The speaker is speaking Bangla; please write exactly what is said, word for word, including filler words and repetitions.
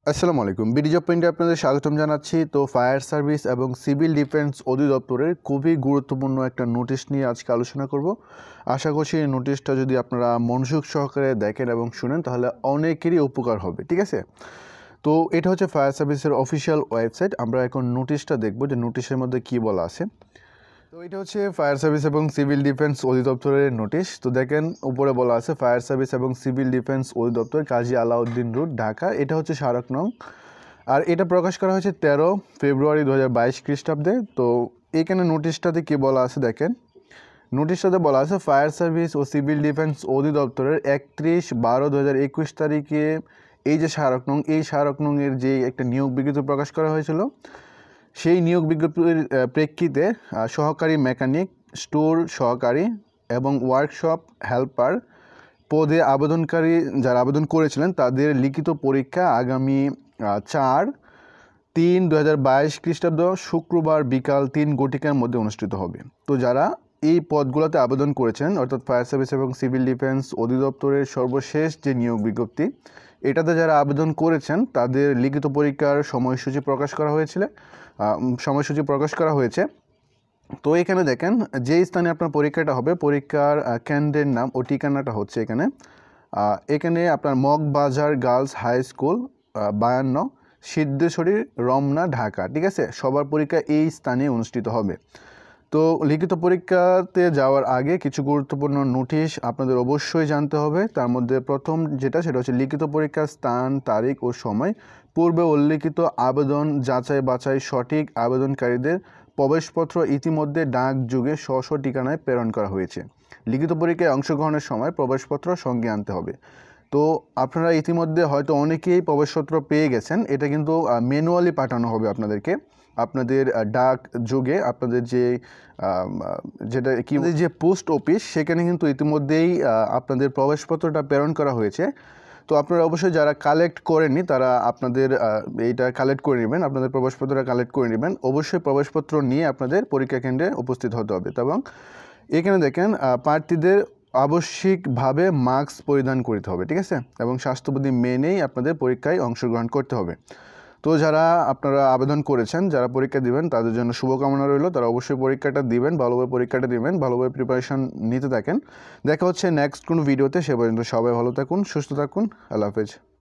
আসসালামু আলাইকুম বিডি জব পয়েন্টে আপনাদের স্বাগতম জানাচ্ছি। তো ফায়ার সার্ভিস এবং সিভিল ডিফেন্স অধিদপ্তরের খুবই গুরুত্বপূর্ণ একটা নোটিশ নিয়ে আজকে আলোচনা করব। আশা করছি এই নোটিশটা যদি আপনারা মনোযোগ সহকারে দেখেন এবং শুনেন তাহলে অনেকেরই উপকার হবে, ঠিক আছে। তো এটা হচ্ছে ফায়ার সার্ভিসের অফিসিয়াল ওয়েবসাইট। আমরা এখন নোটিশটা দেখব যে নোটিশের মধ্যে কী বলা আছে। তো এটা হচ্ছে ফায়ার সার্ভিস এবং সিভিল ডিফেন্স অধিদপ্তরের নোটিশ। তো দেখেন উপরে বলা আছে ফায়ার সার্ভিস এবং সিভিল ডিফেন্স অধিদপ্তর, কাজী আলাউদ্দিন রোড, ঢাকা। এটা হচ্ছে স্মারক নং, আর এটা প্রকাশ করা হয়েছে তেরো ফেব্রুয়ারি দু হাজার বাইশ খ্রিস্টাব্দে। তো এখানে নোটিশটাতে কী বলা আছে দেখেন। নোটিশটাতে বলা আছে ফায়ার সার্ভিস ও সিভিল ডিফেন্স অধিদপ্তরের একত্রিশ বারো দু হাজার একুশ তারিখে এই যে স্মারক নং, এই স্মারক নংয়ের যে একটা নিয়োগ বিজ্ঞপ্তি প্রকাশ করা হয়েছিল, সেই নিয়োগ বিজ্ঞপ্তির প্রেক্ষিতে সহকারী মেকানিক, স্টোর সহকারী এবং ওয়ার্কশপ হেল্পার পদে আবেদনকারী যারা আবেদন করেছিলেন তাদের লিখিত পরীক্ষা আগামী চার তিন দু হাজার বাইশ খ্রিস্টাব্দ শুক্রবার বিকাল তিন ঘটিকার মধ্যে অনুষ্ঠিত হবে। তো যারা এই পদগুলোতে আবেদন করেছেন, অর্থাৎ ফায়ার সার্ভিস এবং সিভিল ডিফেন্স অধিদপ্তরের সর্বশেষ যে নিয়োগ বিজ্ঞপ্তি, এটাতে যারা আবেদন করেছেন তাদের লিখিত পরীক্ষার সময়সূচি প্রকাশ করা হয়েছিল সময়সূচি প্রকাশ করা হয়েছে। তো এখানে দেখেন যে স্থানে আপনার পরীক্ষাটা হবে, পরীক্ষার কেন্দ্রের নাম ও ঠিকানাটা হচ্ছে এখানে এখানে আপনার মগবাজার গার্লস হাই স্কুল বায়ান্ন, সিদ্ধেশ্বরী, রমনা, ঢাকা, ঠিক আছে। সবার পরীক্ষা এই স্থানে অনুষ্ঠিত হবে। তো লিখিত পরীক্ষাতে যাওয়ার আগে কিছু গুরুত্বপূর্ণ নোটিশ আপনাদের অবশ্যই জানতে হবে। তার মধ্যে প্রথম যেটা সেটা হচ্ছে লিখিত পরীক্ষার স্থান, তারিখ ও সময় পূর্বে উল্লিখিত আবেদন যাচাই বাছাই সঠিক আবেদনকারীদের প্রবেশপত্র ইতিমধ্যে ডাক যুগে স্ব স্ব ঠিকানায় প্রেরণ করা হয়েছে। লিখিত পরীক্ষায় অংশগ্রহণের সময় প্রবেশপত্র সঙ্গে আনতে হবে। তো আপনারা ইতিমধ্যে হয়তো অনেকেই প্রবেশপত্র পেয়ে গেছেন, এটা কিন্তু ম্যানুয়ালি পাঠানো হবে আপনাদেরকে। আপনাদের ডাক যুগে আপনাদের যে যেটা কি যে পোস্ট অফিস, সেখানে কিন্তু ইতিমধ্যেই আপনাদের প্রবেশপত্রটা প্রেরণ করা হয়েছে। তো আপনারা অবশ্যই যারা কালেক্ট করেননি তারা আপনাদের এইটা কালেক্ট করে নেবেন, আপনাদের প্রবেশপত্রটা কালেক্ট করে নেবেন। অবশ্যই প্রবেশপত্র নিয়ে আপনাদের পরীক্ষা কেন্দ্রে উপস্থিত হতে হবে। এবং এখানে দেখেন প্রার্থীদের আবশ্যিকভাবে মাস্ক পরিধান করতে হবে, ঠিক আছে, এবং স্বাস্থ্যবিধি মেনেই আপনাদের পরীক্ষায় অংশগ্রহণ করতে হবে। তো যারা আপনারা আবেদন করেছেন, যারা পরীক্ষা দিবেন, তাদের জন্য শুভকামনা রইল। তারা অবশ্যই পরীক্ষাটা দিবেন, ভালোভাবে পরীক্ষাটা দিবেন, ভালোভাবে প্রিপারেশন নিতে থাকেন। দেখা হচ্ছে নেক্সট কোনো ভিডিওতে। সে পর্যন্ত সবাই ভালো থাকুন, সুস্থ থাকুন। আল্লাহ হাফেজ।